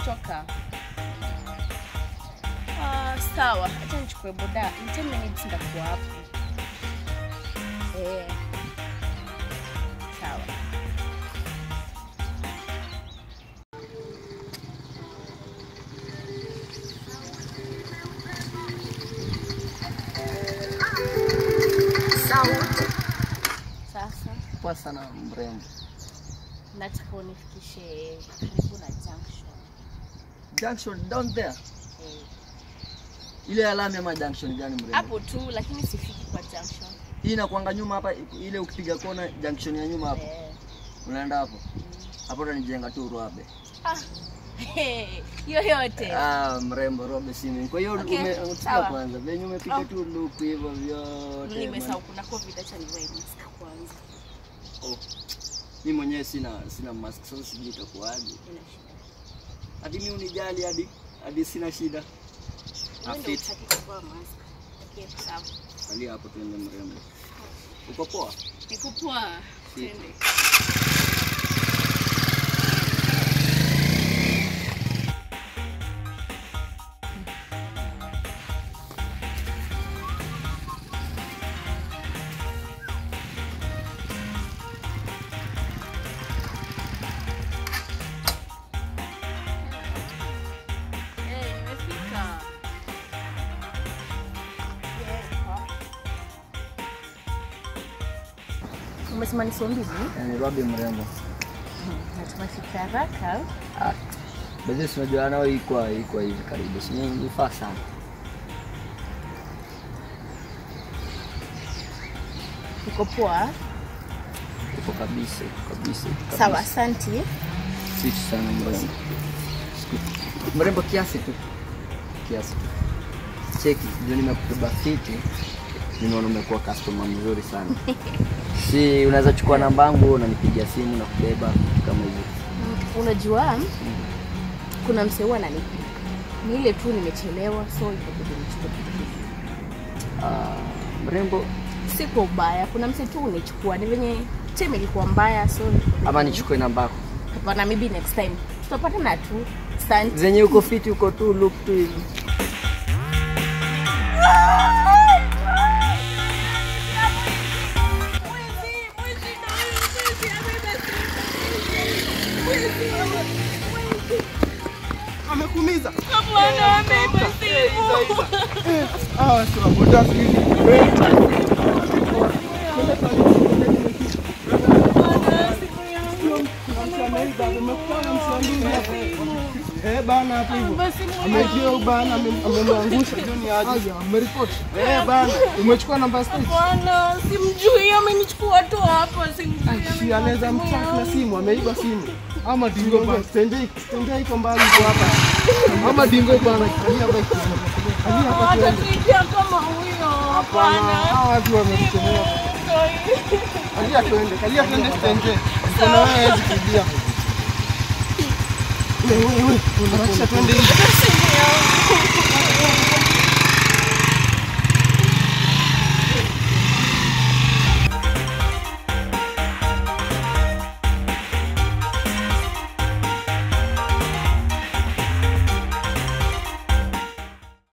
nimetoka. Sawa, acha nichukue boda. In 10 minutes nitakuwa hapo. Sawa. Sasa poa sana mrembo. Nataka unifikishe karibu na junction. Junction down there? Ile alama ama junction gani mrembo? Hapo tu lakini sifiki kwa junction. Hii inakuanga nyuma hapa, ile ukipiga kona junction ya nyuma hapo. Unaenda hapo. Hapo ndo nijenga tu Robe. Yoyote. Mrembo Robe simu. Kwa hiyo unataka kwanza venye umepiga tu loop hivyo vyote. Nimesahau kuna covid, acha nivae mask kwanza. Mimi mwenyewe sina mask, sasa sijui itakuaje. Hadi mimi unijali hadi sina shida. Afit. Okay, sawa. Kali hapo tuende mrembo. Uko poa? Niko poa. Twende. Umesema ni saa mbili? Ni Robe mrembo. Natumafika haraka. Basi unajua nao iko hivi karibu. Si nyingi faa sana. Uko poa? Uko kabisa. Sawa, asante. Sisi sana mrembo. Mrembo kiasi tu. Cheki, ndio nimekupa fiti. Ninaona umekuwa customer mzuri sana. Si unaweza chukua namba yangu unanipigia simu na kubeba kama hivyo. Unajua kuna msee ananipigia. Ni ile tu nimechelewa so ikabidi nichukue kitu. Mrembo siko ubaya, kuna msee tu unichukua. Ni venye time ilikuwa mbaya so ama nichukue namba yako. Hapana, maybe next time. Tutapatana tu. Asante. Zenye uko fiti uko tu look tu hivi. Amekumiza. Bwana ameiba simu. Sio boda hivi. Bana hapo hivyo. Amejio bana amemwangusha John aje. Ameripoti. Bana umechukua namba stage. Bwana simjui, amenichukua tu hapa simjui. Anaweza mtrack na simu, ameiba simu. Ama dingo bana. Stende iko mbali kwa hapa. Ama dingo bana kalia baki. Kalia hapa. Atakuja kama huyo. Hapana. Hawa watu wamechelewa. Kalia twende stende. Kuna wewe hizi kidia. Wewe, unataka twende hivi.